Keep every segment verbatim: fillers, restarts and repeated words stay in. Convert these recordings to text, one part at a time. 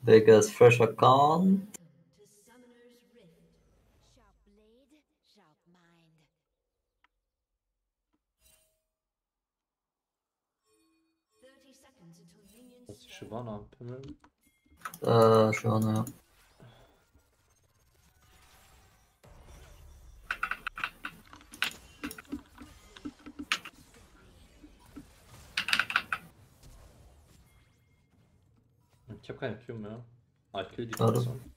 Biggest fresh account. Das ist die Shyvana am Pimmeln. Äh, schon, ja. Ich habe keine Q mehr. Ah, ich kill die Schade. trotzdem.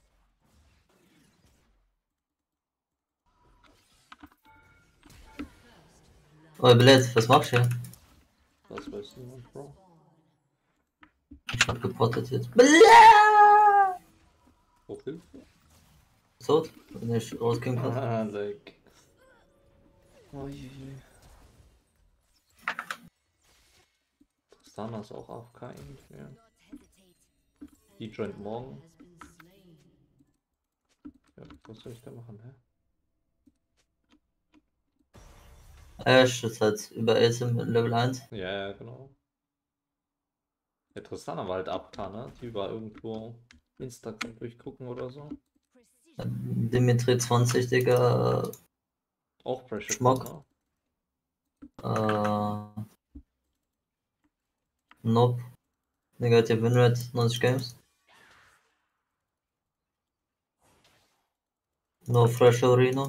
Oh, Blitz, was machst du hier? Das weiß niemand, Bro. Ich hab gepottet jetzt. Blah! Oh, Hilfe. Tot? Wenn ich rausgehen kann. Ah, like. Oh je. Tristana ist auch A F K irgendwie. Die joint morgen. Ja, was soll ich da machen, hä? Ash ist halt über Ace im Level eins. Ja, ja, genau. Der Tristana war halt A F K, ne? Die war irgendwo Instagram durchgucken oder so. Dimitri zwanzig, Digga. Auch Pressure Schmuck. ne? Äh. Nope. Negative Winrate, neunzig Games. No fresh Reno.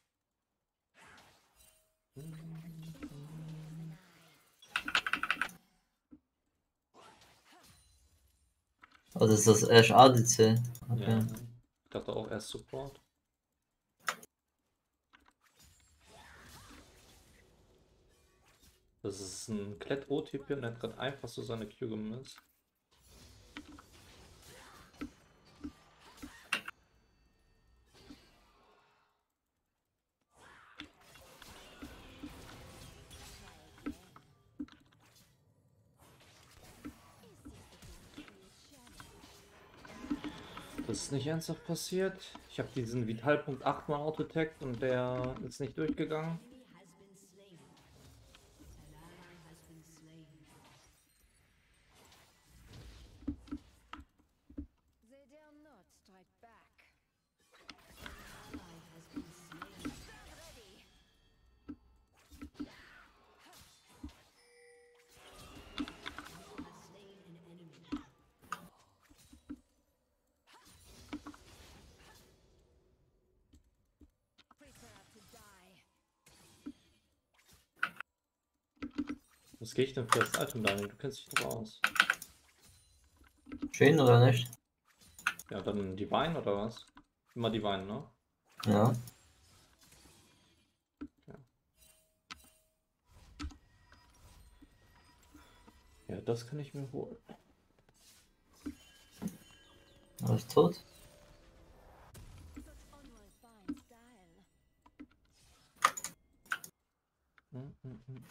Also ist das Ash A D C. Okay. Ja, ich dachte auch erst Support. Das ist ein Klett-O-Typ und der hat gerade einfach so seine Q gemisst. Das ist nicht ernsthaft passiert. Ich habe diesen Vitalpunkt achtmal autotaggt und der ist nicht durchgegangen. Was gehe ich denn für das Item, Daniel? Du kennst dich doch aus. Schön oder nicht? Ja, dann Divine oder was? Immer Divine, ne? Ja. Ja, ja, das kann ich mir holen. Alles tot? Mm, mm, mm.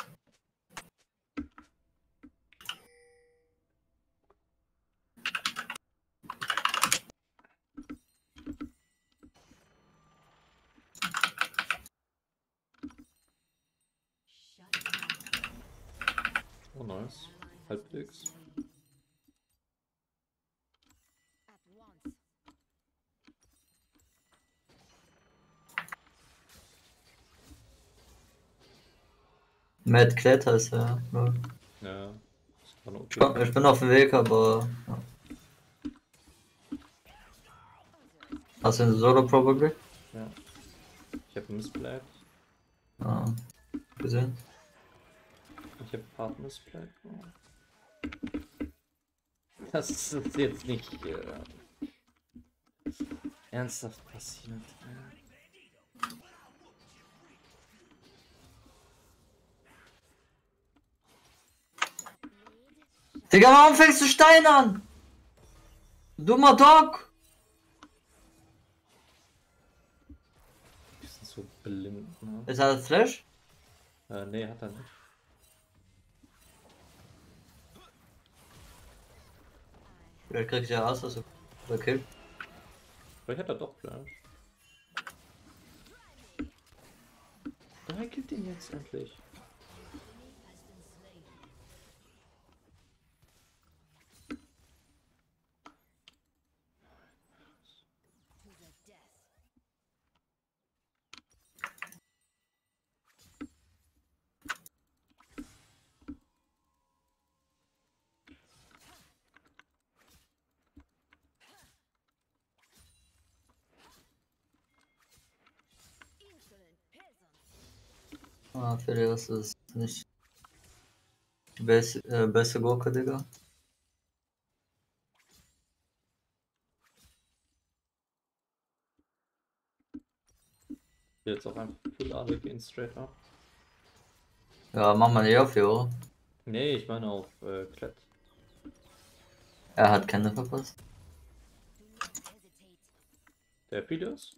Oh, nice. Halbwegs. Matt Klett heißt er. Ja. Ja, das war eine Ich, okay. komm, ich bin auf dem Weg, aber. Ja. Hast du einen Solo probably? Ja. Ich habe Missplayed. Ah, gesehen. Ich habe Part Missplayed. Das ist jetzt nicht äh, ernsthaft passiert. Digga, warum fängst du Stein an? Dummer Dog! Die sind so blind, ne? Ist er Flash? Äh, nee, hat er nicht. Vielleicht krieg ich ja aus, also. Okay. Vielleicht hat er doch Flash. Drei killt ihn jetzt endlich. Ah, Phileas ist nicht die beste, äh, beste Gurke, Digga. Jetzt auch einfach Full A D gehen, straight up. Ja, mach mal eher für, oder? Nee, ich meine auf äh, Klett. Er hat keine verpasst. Der Phileas?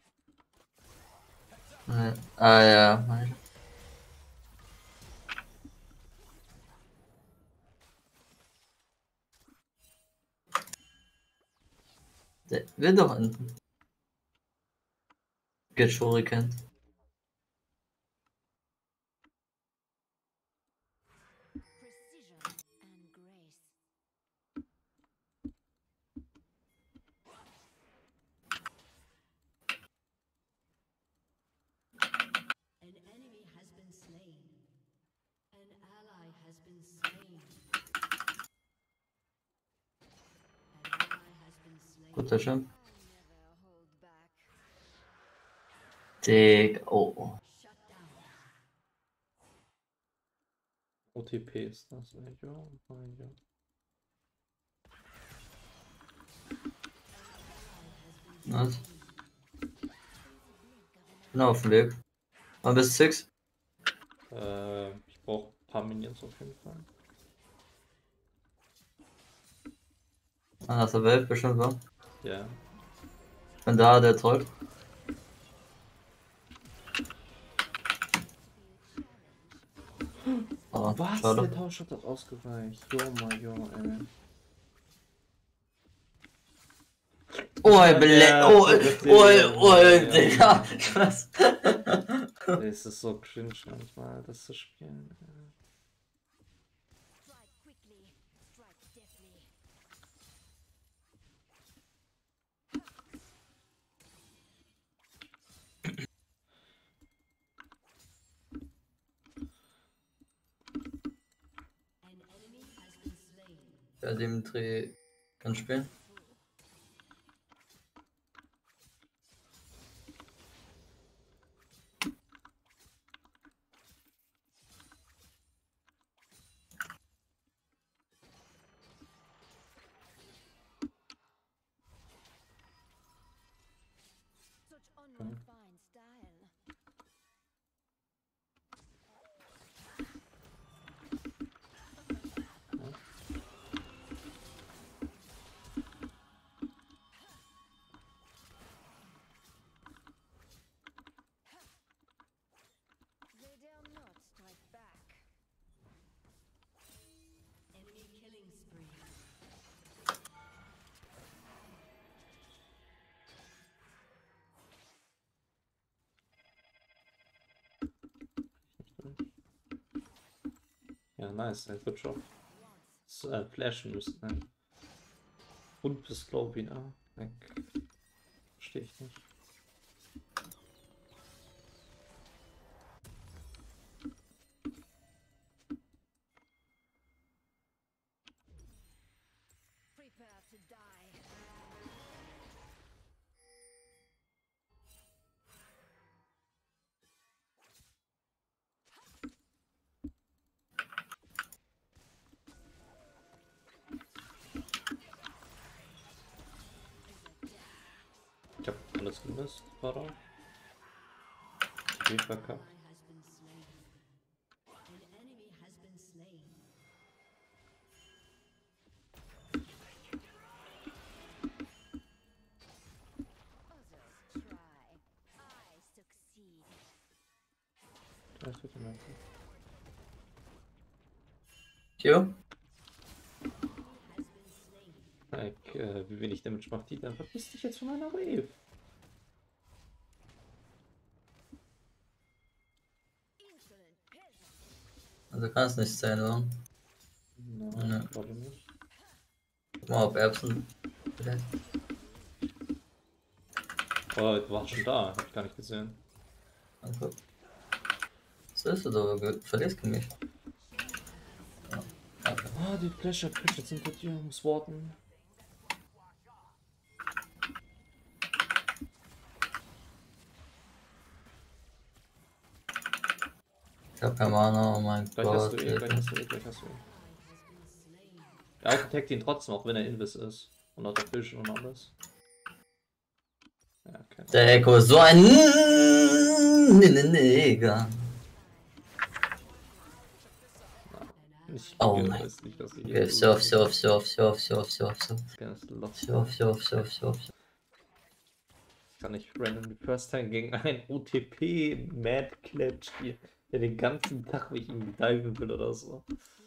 Nee. Ah ja, meine ich. Der will doch enden. Get Shuriken. Precision and grace. An enemy has been slain. An ally has been slain. An ally has been slain. Guter Champ. I never hold back. Digga, oh. Shut down. O T P ist das. Ja, ja. Was? Bin auf dem Weg. Mal bis sechs. Äh, ich brauche ein paar Minions auf jeden Fall. An der Welt bestimmt, wa? Ja. Wenn da der Troll. Oh, Was? schade. Der Tausch hat doch ausgereicht. Jo, Major, ey. Oh, Ja, Bele ja, oh, das oh, ist- oh, ja, Digga. Was? Es ist so cringe manchmal, das zu spielen. Strike quickly. Strike deftly. An enemy has been slain. Der Dimitri kann spielen. Such unrefined style. They dare not strike back. Enemy killing spree. Ja, nice, ein good job. S äh, flashen müssen, ne? Und bis Globin, ah, weg. Verstehe ich nicht. Prepare to die. Ich hab alles gemisst, darauf. Ich verkackt. Ally has been slain. An enemy has been slain. Others try. I succeed. Das wird immer Q? Has been slain. like, äh, wie wenig Damage macht die, dann verpiss dich jetzt von meiner Wave. Insolent peasant. Also kann es nicht sein, oder? Nein, Ja. ich glaube nicht. Guck mal, ob Erbsen. Vielleicht. Oh, du warst schon da, hab ich gar nicht gesehen. Danke. Was ist du? Du verlierst gegen mich. Ja, danke. Ah, die Flasher Pitches sind mit dir, muss warten. Ich hab hab keine Mana, oh mein Gleich hast Gott. du ihn, gleich hast du ihn, gleich hast du ihn. Der Architekt ihn trotzdem, auch wenn er Invis ist. Und hat auch Vision und alles. Ja, okay. Der Echo ist so ein Neger. Ich Oh ich mein weiß nicht, was ich Okay, jetzt surf, surf, surf, surf, surf, surf, surf. Ganz lost. Surf, surf, surf, surf. Kann ich random First Time gegen einen O T P Mad Clutch spielen, der den ganzen Tag mich irgendwie diven will oder so.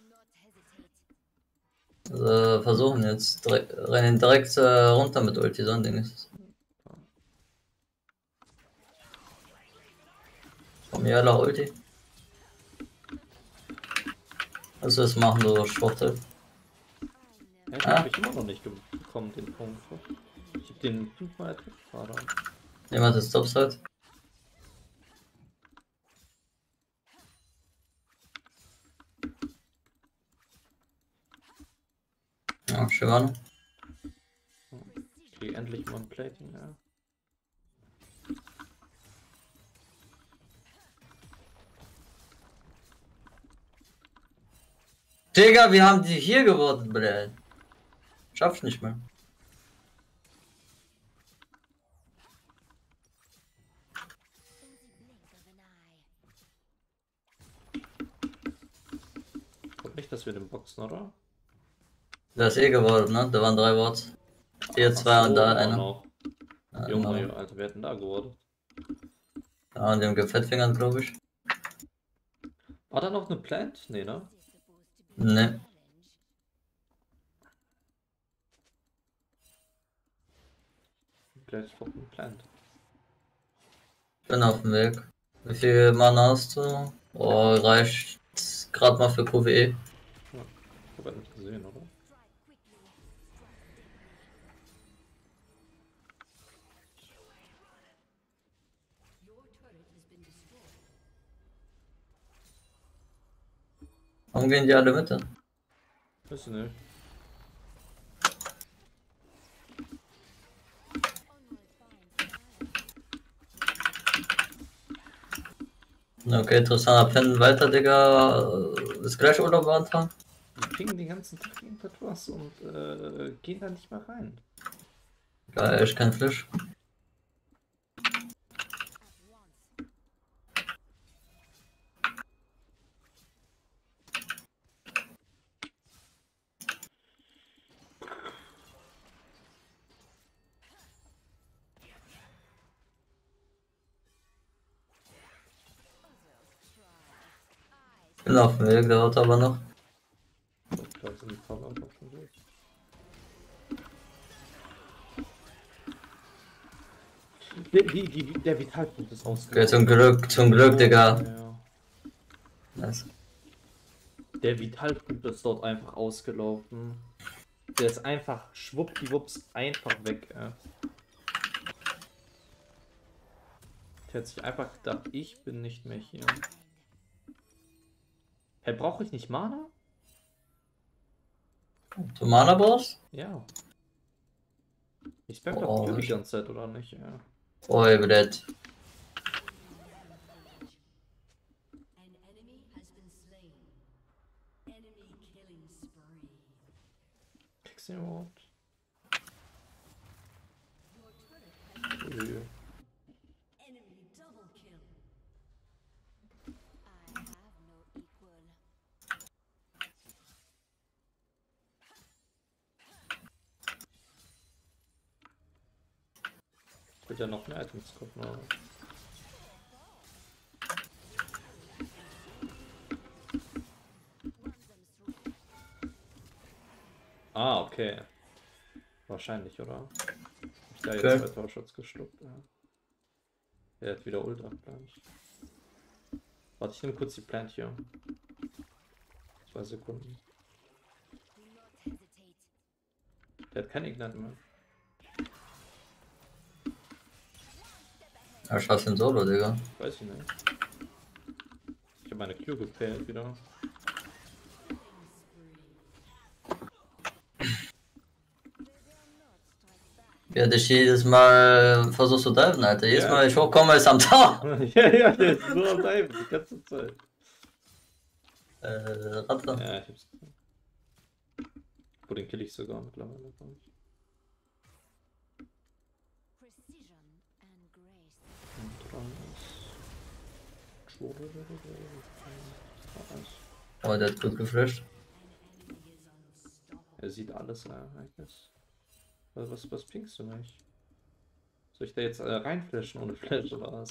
Also versuchen jetzt direkt, rennen direkt äh, runter mit Ulti, so ein Ding ist es. Komm hier, la Ulti. Also das machen so Schwuchtel. Ja, ich Ah. hab mich immer noch nicht bekommen, den Punkt. Ich hab den fünfmal ertrifft gerade. Jemand ist Topside. Ja, Shivano. Okay, endlich mal ein Plating, ja. Digga, wir haben die hier geworden, Bruder. Schaff's nicht mehr. Ich glaube nicht, dass wir den boxen, oder? Das ist eh geworden, ne? Da waren drei Wards. Hier Ach zwei so, und da auch einer. noch. Ja, Junge, genau. Alter, wer hat denn da geworden? Ja, und dem Gefettfingern, glaube ich. War da noch eine Plant? Nee, ne? Ne. Vielleicht noch eine Plant. Bin auf dem Weg. Wie viel Mana hast du? Oh, reicht gerade mal für Q W E. Ja, ich hab halt nicht gesehen, oder? Warum gehen die alle mit? Weiß ich nicht. Okay, interessanter Pen weiter, Digga. Ist gleich Urlaub beantragen? Die pingen den ganzen Tag irgendwas und äh, gehen da nicht mehr rein. Geil, ich kein Flash. Bin auf dem Weg, dauert aber noch. So, vielleicht sind die Farbe einfach schon durch. Der, die, die, der Vitalpunkt ist Okay, ausgelaufen. zum Glück, zum Glück, Digga. Ja. Nice. Der Vitalpunkt ist dort einfach ausgelaufen. Der ist einfach schwuppdiwupps einfach weg. Äh. Der hat sich einfach gedacht, ich bin nicht mehr hier. Hey, brauche ich nicht Mana? Du Mana brauchst? Ja. Ich spam Oh, doch die ich- ganze Zeit, oder nicht? Ja. Oi, Brett. An enemy has been slain. Enemy killing spree. Kriegst du den überhaupt? Your turret has been Ui. enemy double kill. I have no equal. Ich will ja noch mehr Items gucken, aber. Ah, okay. Wahrscheinlich, oder? Hab ich da jetzt Okay. zwei Torshots geschluckt, ja. Der hat wieder Ult abgleich. Warte, ich nehme kurz die Plant hier. Zwei Sekunden. Do not hesitate. Der hat kein Ignite mehr. Ja, schaffst den Solo, Digga. Weiß ich nicht. Ich habe meine Q gepailt wieder. Ja, dich jedes Mal versuchst zu diven, Alter. Jedes Ja. Mal, wenn ich hochkomme, ist am Tag. ja, ja, der ist nur am Diven die ganze Zeit. Äh, Ratte. Ja, ich hab's gesehen. Wo den kill ich sogar mittlerweile, glaub ich. Precision and grace. Und dran ist. Oh, der hat gut geflasht. Er sieht alles, ja, I guess. Was, was, was pinkst du nicht? Soll ich da jetzt äh, reinflashen ohne Flash oder was?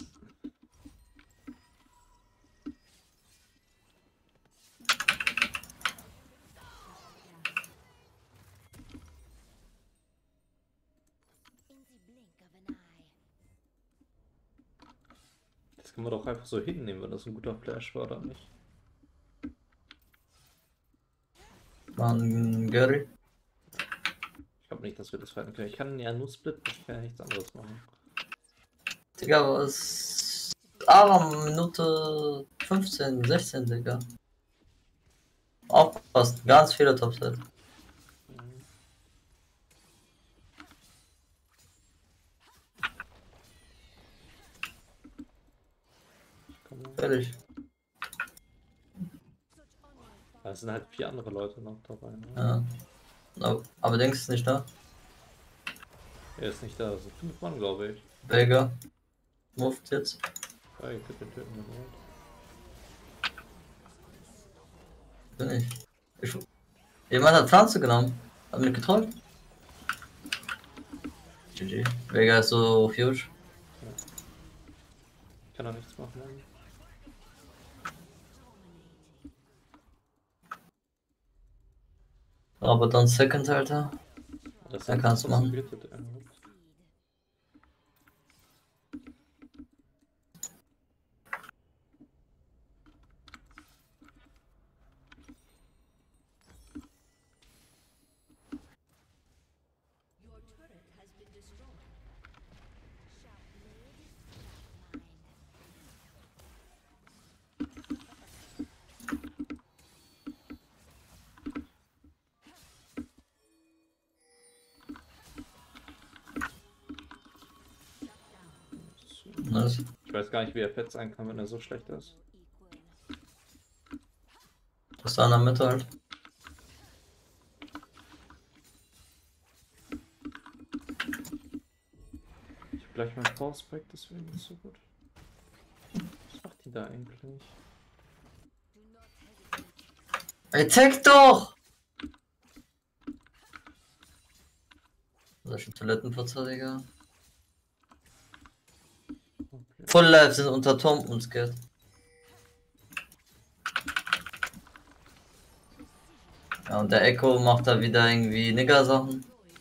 In the blink of an eye. Das kann man doch einfach so hinnehmen, wenn das ein guter Flash war oder nicht. Mann, Gary. Ich glaube nicht, dass wir das fighten können. Ich kann ja nur Split, ich kann ja nichts anderes machen. Digga, was? Aber Minute fünfzehn, sechzehn, Digga. Aufpasst, ganz viele Topside. Fertig. Es sind halt vier andere Leute noch dabei. Ne? Ja. No, aber denkst ist nicht da? Er ist nicht da, das sind fünf Mann, glaube ich. Vega. Moved jetzt. Ja, ihr könnt den töten, wenn ihr wollt. Bin ich. ich. Jemand hat Pflanze genommen. Hat mich getrollt. G G. Vega ist so huge. Ich kann da nichts machen. Mann. Aber dann Second, Alter. Das Er kann's machen. Gritted, äh, Your turret has been destroyed. Sharp blade, sharp mind. Nice. Ich weiß gar nicht, wie er fett sein kann, wenn er so schlecht ist. Equal. Das ist da in der Mitte halt. Ich hab gleich meinen Force Break, deswegen ist so gut. Was macht die da eigentlich? Do not hesitate. Ey, tag doch! Solche Toilettenputzer, Digga. Okay. Full Life sind unter Turm und scared. Ja, und der Echo macht da wieder irgendwie Nigger-Sachen.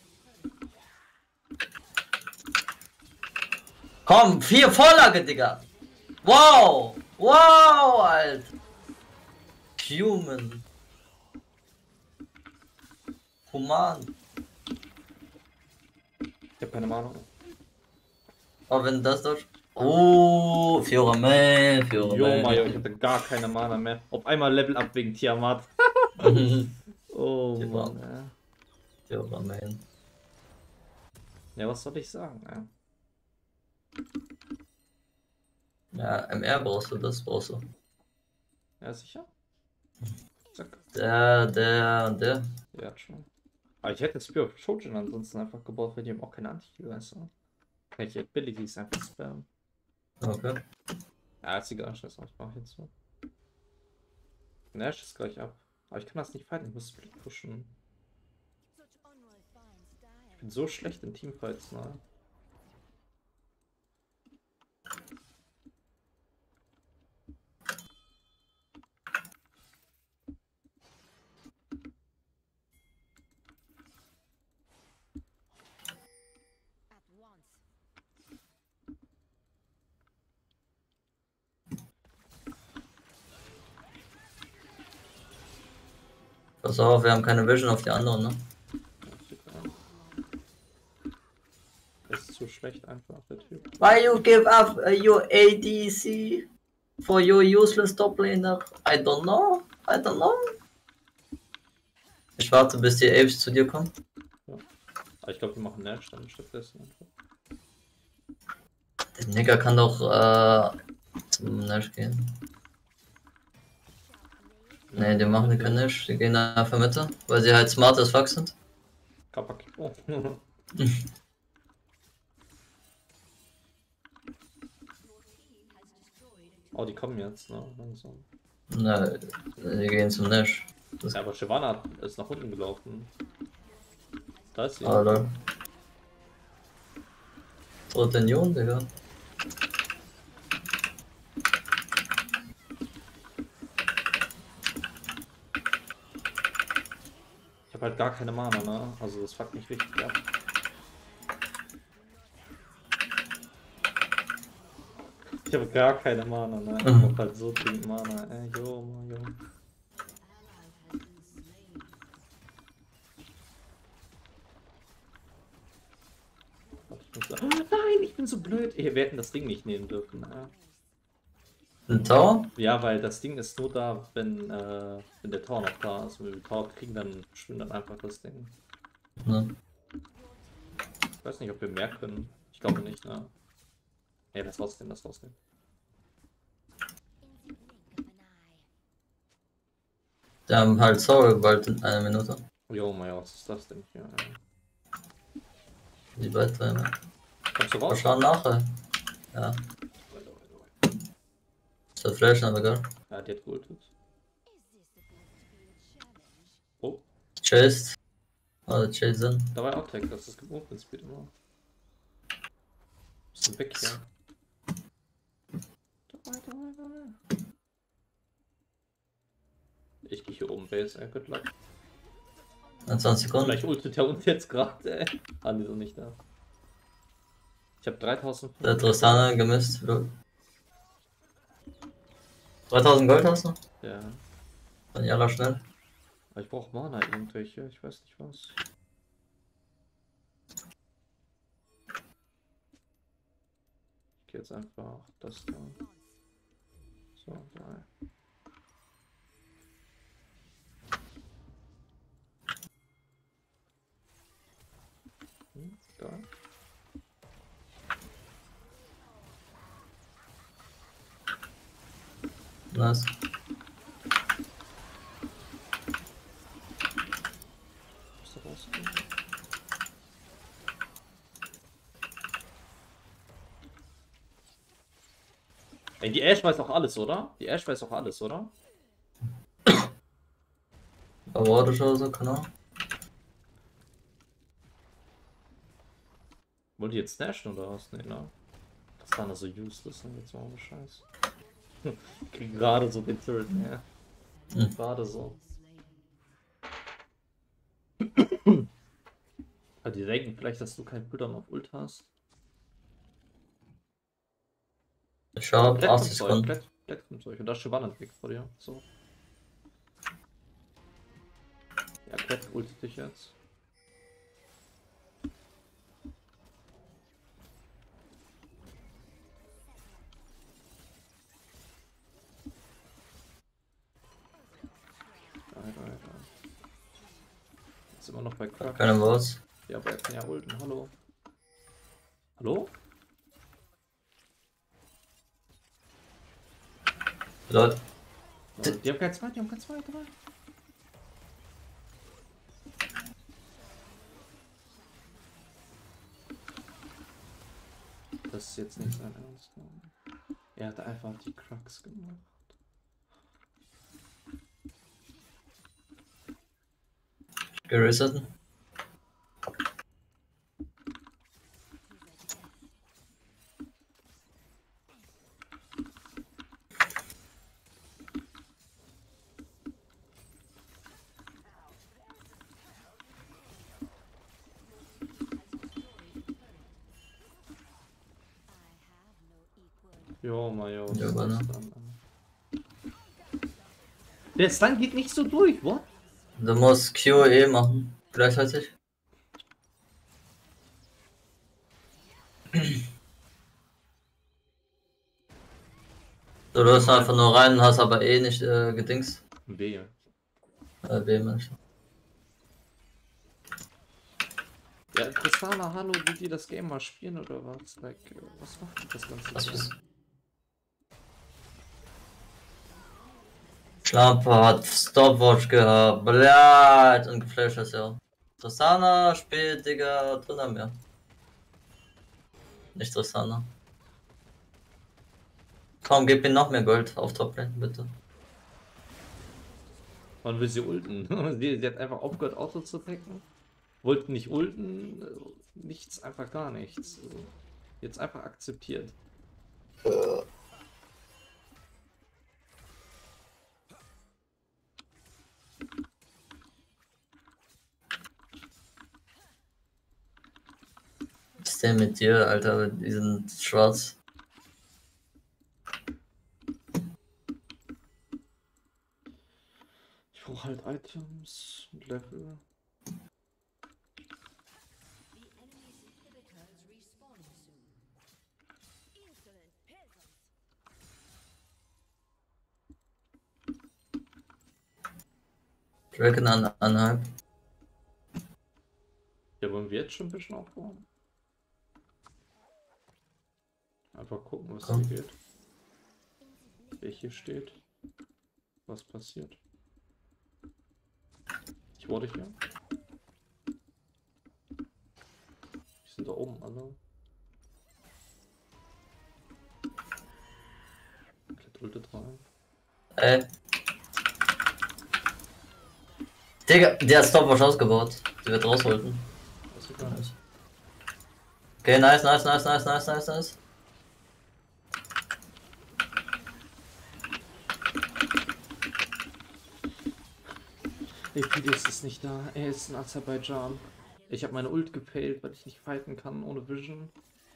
Komm, vier Vorlage, Digga! Wow! Wow, Alter! Human. Human. Ich hab keine Ahnung. Aber wenn das durch. Oh, Fiora Main, Fiora Jo, Mario, ich Main. hatte gar keine Mana mehr. Auf einmal Level up wegen Tiamat. Oh Die Mann, ja. Fiora Main. Ja, was soll ich sagen, ja? Ja, M R brauchst du, das brauchst du. Ja, sicher? Zack. Der, der und der. Ja, hat schon. Aber ich hätte Spear of Trojan ansonsten einfach gebaut, weil die haben auch keine Anti-Heal, weißt du? Kann ich Abilities einfach spammen. Okay. Ja, ist egal, scheiß drauf, ich mach jetzt so. Nash ist gleich ab. Aber ich kann das nicht fighten, ich muss Split pushen. Such unrefined Ich style. bin so schlecht in Teamfights, ne? At once. Pass auf, wir haben keine Vision auf die anderen, ne? Ja, steht da. Das ist zu schlecht einfach, der Typ. Why you give up uh, your A D C for your useless top laner? I don't know. I don't know. Ich warte, bis die Apes zu dir kommen. Aber ich glaube, wir machen Nash dann stattdessen einfach. Der Nigger kann doch äh, zum Nash gehen. Ne, die machen die können nicht. Die gehen einfach Mitte, weil sie halt smart as fuck sind. Kapak. Oh. Oh, die kommen jetzt, ne? Langsam. Ne, die gehen zum Nash. Das Ja, aber Shyvana ist nach unten gelaufen. Da ist sie. Alter. Dritte Union, Digga. Ich habe halt gar keine Mana, ne? Also das fuckt mich richtig ab. Ich habe gar keine Mana, ne? Ich hab halt so dringend Mana. Ey, jo, man, jo. Oh, nein, ich bin so blöd. Ey, wir hätten das Ding nicht nehmen dürfen. Ne? Ein Tower? Ja, weil das Ding ist nur da, wenn, äh, wenn der Tower noch da ist. Wenn wir den Tower kriegen, dann verschwindet einfach das Ding. Ne. Ich weiß nicht, ob wir mehr können. Ich glaube nicht, ne? Ja, das rausnehmen, das rausnehmen. In the blink of an eye. Die haben halt Tower bald in einer Minute. Jo, mein Gott, was ist das denn hier? Ey? Die weitere, ne? Kommst du Wir raus? schauen nachher. Ja. Ist der Flash, aber egal. Ja, die hat geultet. Is this supposed to be a challenge? Oh, Chased. Oder Chasen. da war Outtake, das ist Movement Speed immer. Bisschen weg hier. Dabei, dabei, dabei. Ich gehe hier oben Base, ey, good luck. zwanzig Sekunden. Vielleicht ultet er uns jetzt gerade, ey. Ah, die sind nicht da. Ich habe dreitausend. Der Tristana gemisst. dreitausend Gold hast du? Ja. Dann Jalla schnell. Aber ich brauche Mana irgendwelche, ich weiß nicht was. Ich gehe jetzt einfach das da. So, drei. Hm, da. Nice. Musst du rausgehen? Ey, die Ash weiß auch alles, oder? Die Ash weiß auch alles, oder? Awarded oder so, keine Ahnung. Wollt ihr jetzt snatchen oder was? Nee, ne? Das war so useless, ne? Jetzt mal ohne Scheiß. Ich krieg gerade so den Turret, ja. Hm. Gerade so. Ja, die denken vielleicht, dass du keinen Cooldown auf Ult hast. Ich schau, Plätt achtzig kommt Zeug, Sekunden. Plätt, Plätt kommt Zeug. Und da ist Shyvana weg vor dir. So. Ja, Plätt ultet dich jetzt. Alter, Alter. Ist immer noch bei Crack. Keine Words. Ja, aber er kann ja ulten. Hallo? Hallo? Leute. Oh, die haben kein zwei, die haben kein zwei, drei. Das ist jetzt nicht sein Ernst. Er hat einfach die Crux gemacht. Geresetten. Jo, Majo. Ja, aber ne. Der Stun geht nicht so durch, what? Du musst Q E machen. Gleichzeitig. Du läufst einfach nur rein, hast aber eh nicht äh, gedings. B. Äh, B, Mensch. Ja, Tristana, hallo, will die das Game mal spielen oder was? Like, was macht das ganze Was Game? ist? Schlampe hat Stopwatch gehabt, blöd und geflasht ist ja. Tristana spielt, Digga, drin haben wir. Nicht Tristana. Komm, gib mir noch mehr Gold auf Toplane, bitte. Wann will sie ulten? sie, sie hat einfach aufgehört, Auto zu packen. Wollten nicht ulten, nichts, einfach gar nichts. Also, jetzt einfach akzeptiert. Was ist denn mit dir, Alter? Die sind schwarz. Ich brauche halt Items und Level. The enemy's inhibitor is respawning soon. Insolent peasants. Dragon an anhalb. Ja, wollen wir jetzt schon ein bisschen aufbauen? Einfach gucken, was Komm. hier geht. Wer hier steht. Was passiert. Ich wurde hier. Die sind da oben alle. Komplett ultet rein. Ey. Digga, der hat Stopwatch ausgebaut. Die wird rausholten. Das ist gar nicht. Okay, nice, nice, nice, nice, nice, nice, nice. Epidis ist nicht da. Er ist in Aserbaidschan. Ich habe meine Ult gepailt, weil ich nicht fighten kann ohne Vision.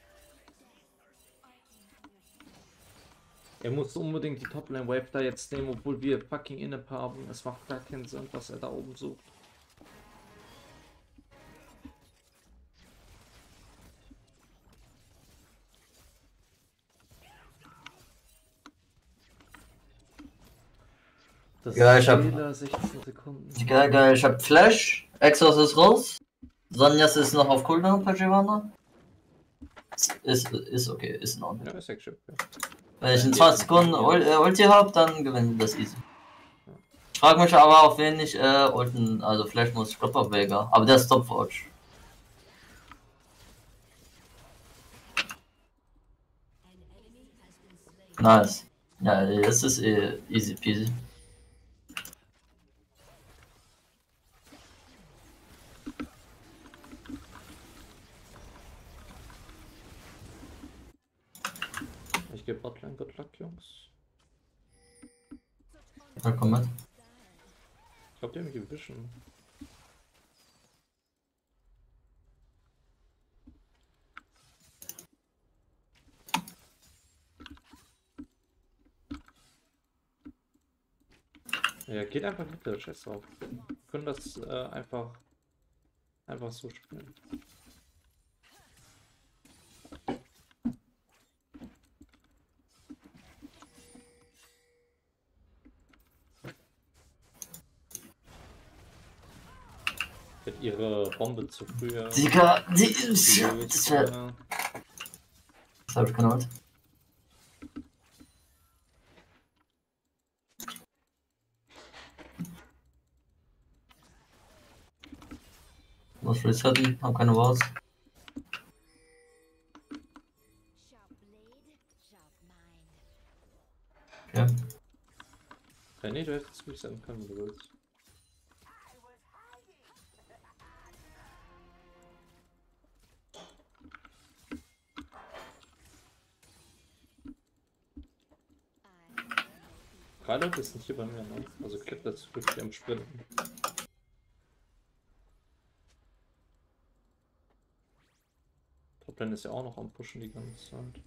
Er muss unbedingt die Toplane Wave da jetzt nehmen, obwohl wir fucking Inap haben. Es macht gar keinen Sinn, was er da oben sucht. Das Ja, ich hab- Fehler, sechzehn Sekunden. Geil, geil, ich hab Flash. Exos ist raus. Sonjas ist noch auf Cooldown bei Giovanna. Ist, ist okay, ist in Ordnung. Ja, ist actually okay. Wenn ich in zwanzig Sekunden Ul äh, Ulti hab, dann gewinnen wir das easy. Ich frag mich aber, auf wen ich äh, ulten, also Flash muss, ich glaub auf Vega. Aber der ist Stopwatch. An enemy has been slain. Nice. Ja, das ist eh easy peasy. Ich gebe Botlane, good luck, Jungs. Ja, komm mit. Ich glaube, die haben mich Vision. Ja, geht einfach mit der Chest auf. Wir können das äh, einfach einfach so spielen. Wird ihre Bombe zu früh. äh, Digga, die zu ist. früh, Das zu wär. früh. Das hab ich keine Ult. Muss resetten, hab keine Walls. Sharp blade, sharp mind. Okay. Ja, nee, du hättest mich sagen können, wenn du willst. Reinhold ist nicht hier bei mir, ne? Also Clip dazu wirklich am Sprinten. Toplane ist ja auch noch am Pushen die ganze Zeit.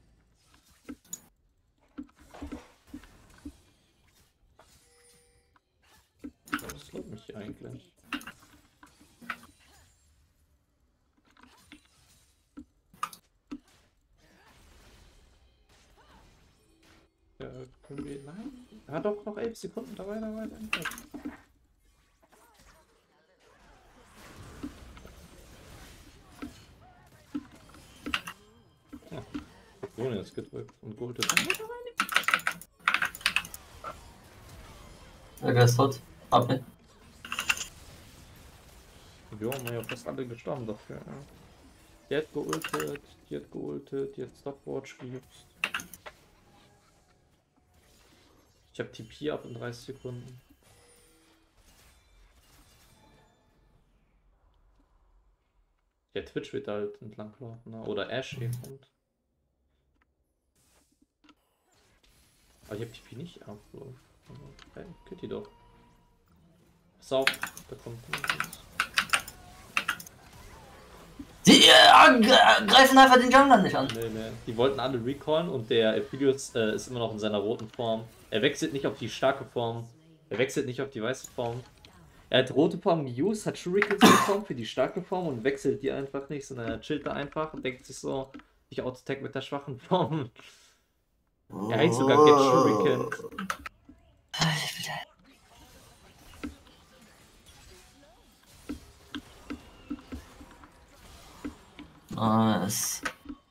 Was läuft mich hier eigentlich? Ja, können wir. Nein? Ah, doch, noch elf Sekunden dabei, dabei, dabei. Ja, Bruno ist gedrückt und geholt. Der Geist tot. Hab ihn. Jo, haben wir ja fast alle gestorben dafür. Ja. Die hat geultet, die hat geultet, die hat Stopwatch geübt. Ich hab T P ab in dreißig Sekunden. Der Twitch wird halt entlang laufen, ne? Oder Ash eben. Und aber ich hab T P nicht ab. So. Hey, Kitty doch. Pass auf, da kommt. Die äh, greifen einfach den Jungler nicht an. Nee, nee. Die wollten alle recallen und der Aphelios äh, ist immer noch in seiner roten Form. Er wechselt nicht auf die starke Form. Er wechselt nicht auf die weiße Form. Er hat rote Form geused, hat Shurikens bekommen für die starke Form und wechselt die einfach nicht, sondern er chillt da einfach und denkt sich so, ich auto-tag mit der schwachen Form. Er heißt sogar Get Shuriken. Nice.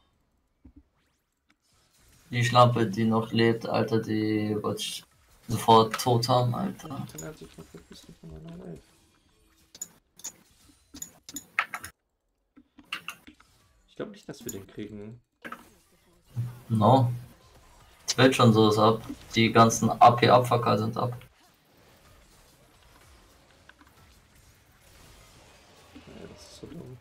Die Schlampe, die noch lebt, Alter, die wollte ich sofort tot haben, Alter. Dann hat sich noch verpisst von meiner Welt. Ich glaube nicht, dass wir den kriegen. No. Es fällt schon so ab. Die ganzen A P-Abfucker sind ab. Ja, das ist so dumm.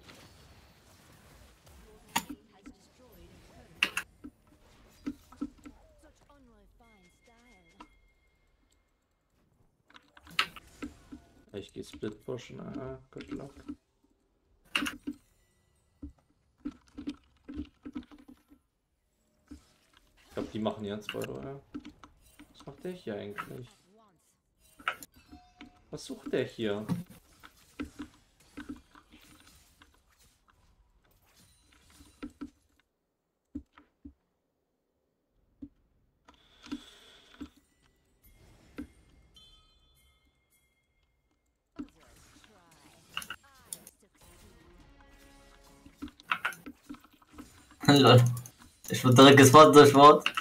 Ich gehe Split pushen, ah, good luck. Ich glaube, die machen jetzt weiter, oder? Was macht der hier eigentlich? Was sucht der hier? Lol. Ich wurde direkt gespottet durch Wort.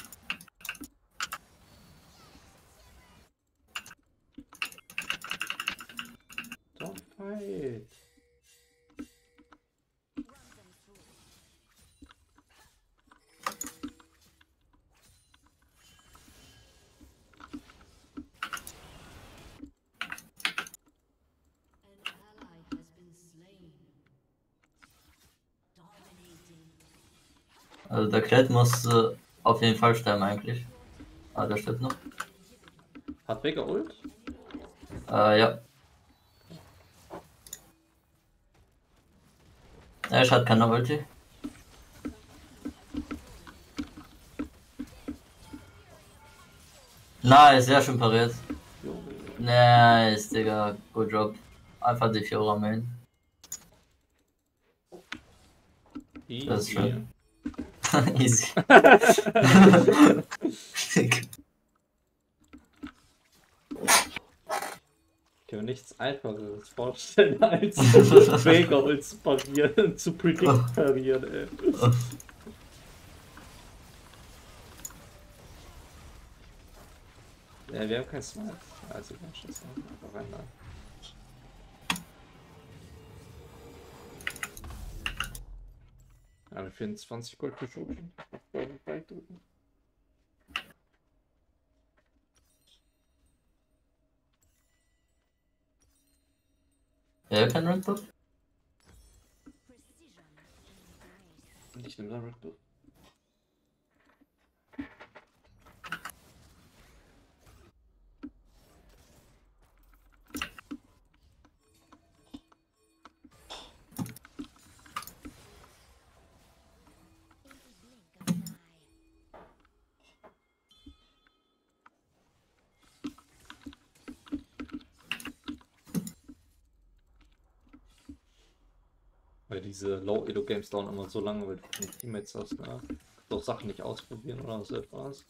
Don't fight. An ally has been slain. Dominating. Also der Klett muss äh, auf jeden Fall sterben eigentlich. Ah, der stirbt noch. Hat Vega Ult? Äh, ja. Ash hat keine Ulti. Nice, sehr schön pariert. Nice, Digga. Good job. Einfach die Fiora Main. Das ist Easy. schön. Easy. Ich kann mir nichts Einfacheres vorstellen, als Vega Ult zu parieren, zu predict parieren, ey. Ja, wir haben kein Smite. Also, ich mach das einfach rein da. Ja, vierundzwanzig Gold geschoben. Drücken. Ja, kein Red Buff? Und ich nehme da Red Bull. Weil diese Low-Elo-Games dauern immer so lange, weil du keine Teammates hast, ne? Doch Sachen nicht ausprobieren oder so etwas.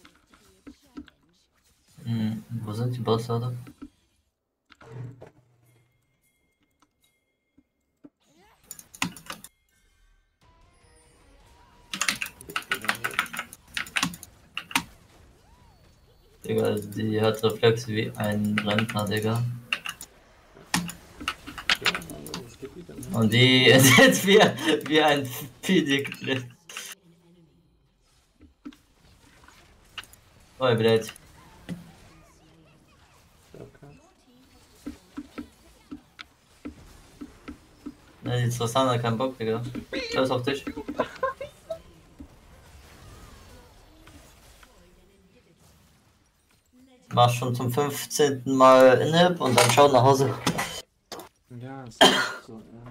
Hm, wo sind die Bosse da? Digga, die hat Reflex wie ein Rentner, Digga. Und die ist jetzt wie, wie ein Pidik. Oh, blöd. Okay. Ne, die Tristana hat keinen Bock, Digga. Scheiß auf dich. Mach schon zum fünfzehnten Mal Inhib und dann schau nach Hause. Ja, das ist echt so, ja.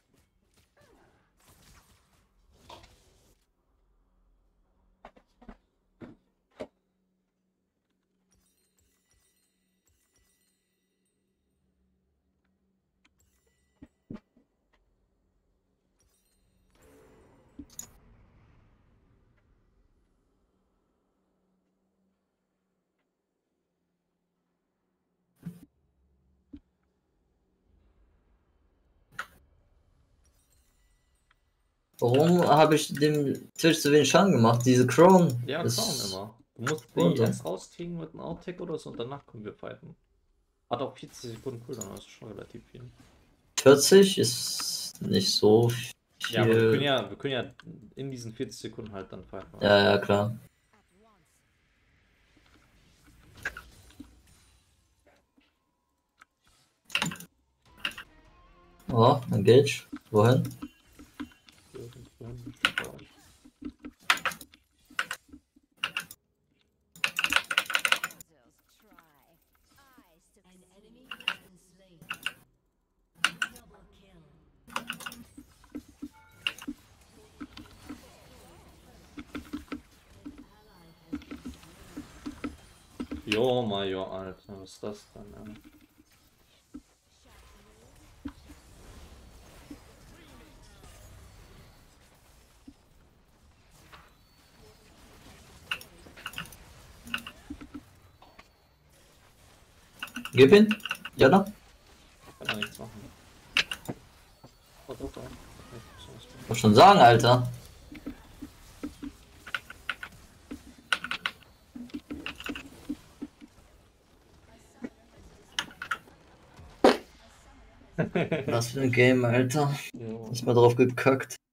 Warum habe ich dem Tisch so wenig Schaden gemacht? Diese Crown Ja, ist Crown immer. Du musst die runter. jetzt rauskriegen mit einem Outtake oder so und danach können wir fighten. Hat auch vierzig Sekunden Cooldown, das ist schon relativ viel. vierzig ist nicht so viel. Ja, aber wir können ja, wir können ja in diesen vierzig Sekunden halt dann fighten. Ja, ja, klar. Oh, Engage. Wohin? An enemy has been slain. Double kill. An ally has been slain. Jo, Major, Alter, was ist das denn, ey? Gib ihn. Jana. Kann er nichts machen. Oh, doch, ja. Muss schon sagen, Alter. Was für ein Game, Alter. Jo. Ist mal drauf gekackt.